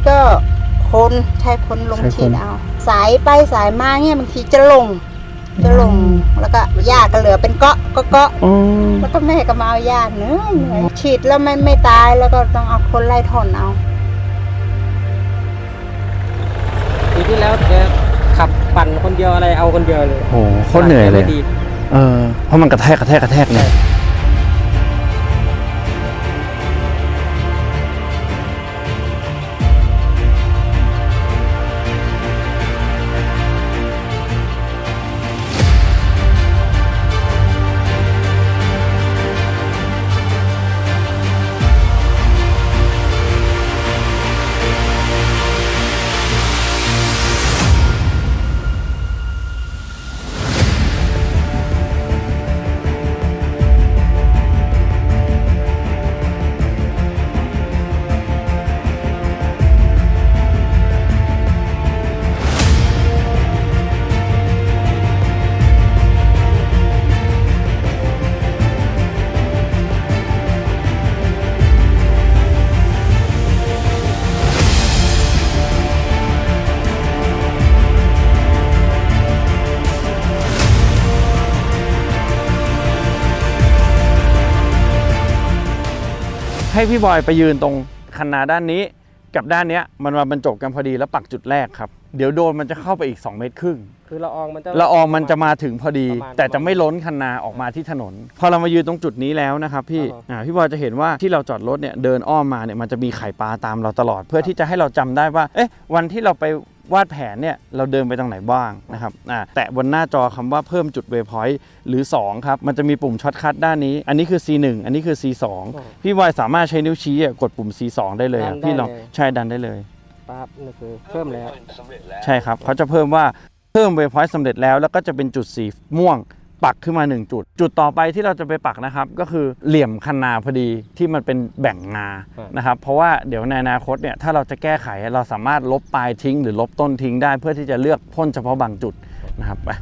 ก็คนใช้คนลงฉีดเอาสายไปสายมาเนี่ยบางทีจะลงแล้วก็หญ้าก็เหลือเป็นเกาะแล้วก็แม่ก็มาเอาหญ้าเหนื่อยฉีดแล้วไม่ตายแล้วก็ต้องเอาคนไล่ถอนเอาปีที่แล้วแกขับปั่นคนเดียวอะไรเอาคนเดียวเลยโอ้โคตรเหนื่อยเลยเพราะมันกระแทกเนี่ยให้พี่บอยไปยืนตรงคันนาด้านนี้กับด้านนี้มันมาบรรจบกันพอดีแล้วปักจุดแรกครับเดี๋ยวโดนมันจะเข้าไปอีก2 เมตรครึ่งคือละอองมันจะมาถึงพอดีแต่จะไม่ล้นคันนาออกมาที่ถนนพอเรามายืนตรงจุดนี้แล้วนะครับพี่บอยจะเห็นว่าที่เราจอดรถเนี่ยเดินอ้อมมาเนี่ยมันจะมีไข่ปลาตามเราตลอดเพื่อที่จะให้เราจำได้ว่าวันที่เราไปวาดแผนเนี่ยเราเดินไปตรงไหนบ้างนะครับแตะบนหน้าจอคำว่าเพิ่มจุดเวย์พอยต์หรือ2ครับมันจะมีปุ่มช็อตคัทด้านนี้อันนี้คือ C1 อันนี้คือ C2 พี่บอยสามารถใช้นิ้วชี้กดปุ่ม C2 ได้เลยพี่ลองใช้ดันได้เลยปั๊บนี่คือเพิ่มแล้วใช่ครับเขาจะเพิ่มว่าเพิ่มเวย์พอยต์สำเร็จแล้วก็จะเป็นจุดสีม่วงปักขึ้นมา1จุดต่อไปที่เราจะไปปักนะครับก็คือเหลี่ยมคันนาพอดีที่มันเป็นแบ่งงานะครับเพราะว่าเดี๋ยวในอนาคตเนี่ยถ้าเราจะแก้ไขเราสามารถลบปลายทิ้งหรือลบต้นทิ้งได้เพื่อที่จะเลือกพ่นเฉพาะบางจุดนะครับไป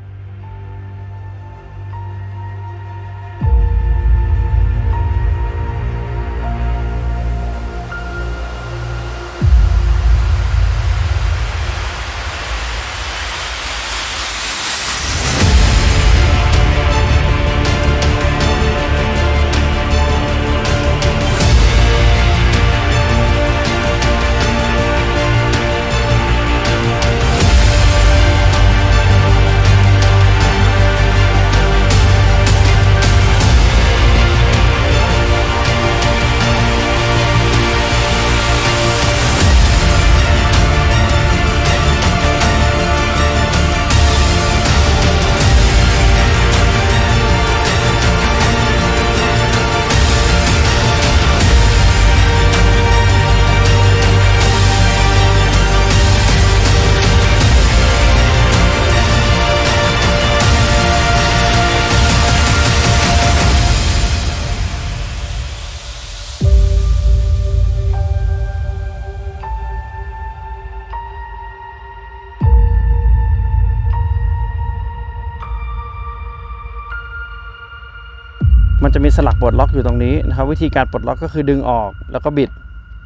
มันจะมีสลักปลดล็อกอยู่ตรงนี้นะครับวิธีการปลดล็อกก็คือดึงออกแล้วก็บิด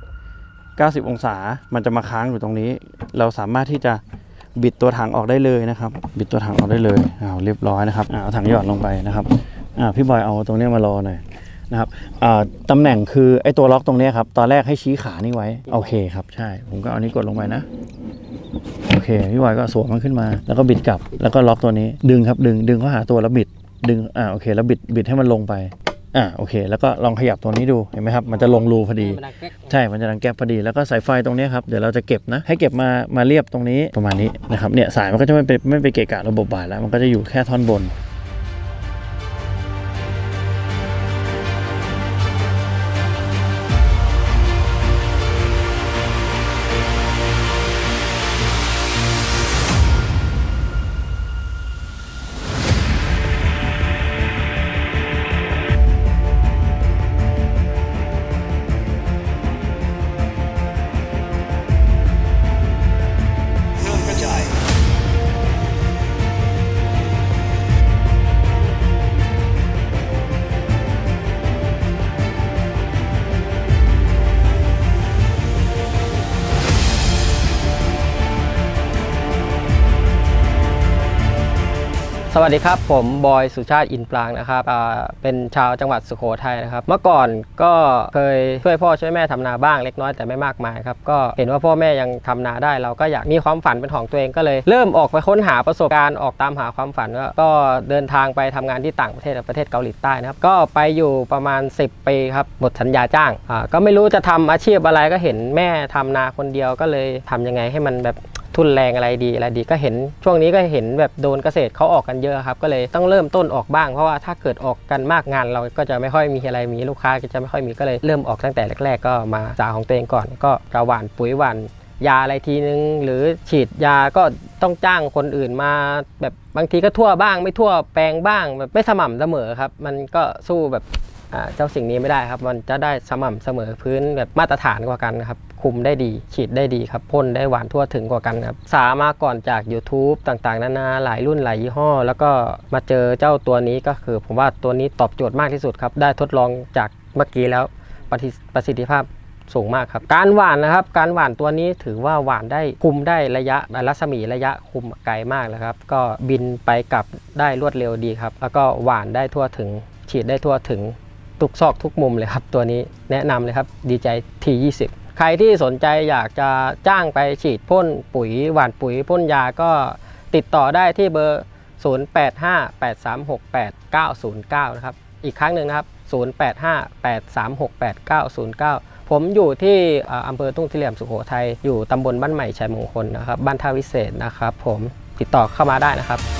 90 องศามันจะมาค้างอยู่ตรงนี้เราสามารถที่จะบิดตัวถังออกได้เลยนะครับบิดตัวถังออกได้เลยเรียบร้อยนะครับเอาถังหยอดลงไปนะครับพี่บอยเอาตรงนี้มารอหน่อยนะครับตำแหน่งคือไอ้ตัวล็อกตรงนี้ครับตอนแรกให้ชี้ขานี่ไว้โอเคครับใช่ผมก็เอานี้กดลงไปนะโอเคพี่บอยก็สวมมันขึ้นมาแล้วก็บิดกลับแล้วก็ล็อกตัวนี้ดึงครับดึงเข้าหาตัวแล้วบิดดึงโอเคแล้วบิดให้มันลงไปโอเคแล้วก็ลองขยับตัวนี้ดูเห็นไหมครับมันจะลงรูพอดีใช่มันจะดังแก๊บพอดีแล้วก็สายไฟตรงนี้ครับเดี๋ยวเราจะเก็บนะให้เก็บมาเรียบตรงนี้ประมาณนี้นะครับเนี่ยสายมันก็จะไม่ไปเกะกะระบบบ่ายแล้วมันก็จะอยู่แค่ท่อนบนพสวัสดีครับผมบอยสุชาติอินปรางนะครับเป็นชาวจังหวัดสุโขทัยนะครับเมื่อก่อนก็เคยช่วยพ่อช่วยแม่ทำนาบ้างเล็กน้อยแต่ไม่มากมายครับก็เห็นว่าพ่อแม่ยังทำนาได้เราก็อยากมีความฝันเป็นของตัวเองก็เลยเริ่มออกไปค้นหาประสบการณ์ออกตามหาความฝันก็เดินทางไปทำงานที่ต่างประเทศเกาหลีใต้นะครับก็ไปอยู่ประมาณ10 ปีครับหมดสัญญาจ้างก็ไม่รู้จะทำอาชีพอะไรก็เห็นแม่ทำนาคนเดียวก็เลยทำยังไงให้มันแบบทุนแรงอะไรดีก็เห็นช่วงนี้ก็เห็นแบบโดนเกษตรเขาออกกันเยอะครับก็เลยต้องเริ่มต้นออกบ้างเพราะว่าถ้าเกิดออกกันมากงานเราก็จะไม่ค่อยมีอะไรมีลูกค้าก็จะไม่ค่อยมีก็เลยเริ่มออกตั้งแต่แรกๆก็มาสาของตัวเองก่อนก็จะหว่านปุ๋ยหว่านยาอะไรทีนึงหรือฉีดยาก็ต้องจ้างคนอื่นมาแบบบางทีก็ทั่วบ้างไม่ทั่วแปลงบ้างแบบไม่สม่ำเสมอครับมันก็สู้แบบเจ้าสิ่งนี้ไม่ได้ครับมันจะได้สม่ำเสมอพื้นแบบมาตรฐานกว่ากันครับคุมได้ดีฉีดได้ดีครับพ่นได้หวานทั่วถึงกว่ากันครับสามาก่อนจาก YouTube ต่างๆนานาหลายรุ่นหลายยี่ห้อแล้วก็มาเจอเจ้าตัวนี้ก็คือผมว่าตัวนี้ตอบโจทย์มากที่สุดครับได้ทดลองจากเมื่อกี้แล้วประสิทธิภาพสูงมากครับการหว่านนะครับการหว่านตัวนี้ถือว่าหว่านได้คุมได้ระยะรัศมีระยะคุมไกลมากแล้วครับก็บินไปกลับได้รวดเร็วดีครับแล้วก็หว่านได้ทั่วถึงฉีดได้ทั่วถึงทุกซอกทุกมุมเลยครับตัวนี้แนะนำเลยครับดีใจT20ใครที่สนใจอยากจะจ้างไปฉีดพ่นปุ๋ยหว่านปุ๋ยพ่นยาก็ติดต่อได้ที่เบอร์ 0858368909 นะครับอีกครั้งหนึ่งนะครับ 0858368909 ผมอยู่ที่อำเภอทุ่งสี่เหลี่ยมสุโขทัยอยู่ตำบลบ้านใหม่ชัยมงคลนะครับบ้านท่าวิเศษนะครับผมติดต่อเข้ามาได้นะครับ